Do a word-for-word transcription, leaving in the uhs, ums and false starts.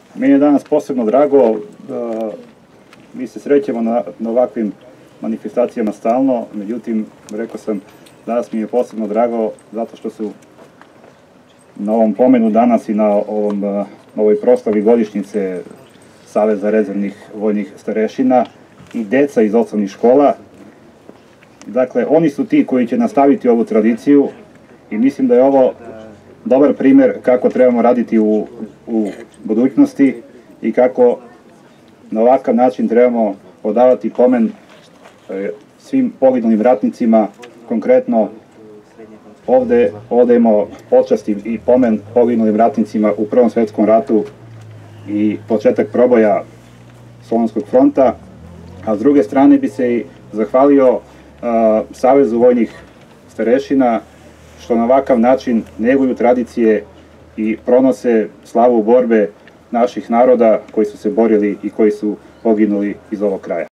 Meni je danas posebno drago, mi se srećemo na, na ovakvim manifestacijama stalno, međutim, rekao sam, danas mi je posebno drago zato što su na ovom pomenu danas i na ovom, na ovoj proslavi godišnjice Saveza rezervnih vojnih starešina i deca iz osnovnih škola. Dakle, oni su ti koji će nastaviti ovu tradiciju i mislim da je ovo dobar primer kako trebamo raditi u, u budućnosti i kako na ovakav način trebamo odavati pomen svim poginulim ratnicima. Konkretno ovde odajemo počast i pomen poginulim ratnicima u Prvom svetskom ratu i početak proboja Solunskog fronta, a s druge strane bi se i zahvalio a, Savezu vojnih starešina što na ovakav način neguju tradicije i pronose slavu borbe naših naroda koji su se borili i koji su poginuli iz ovog kraja.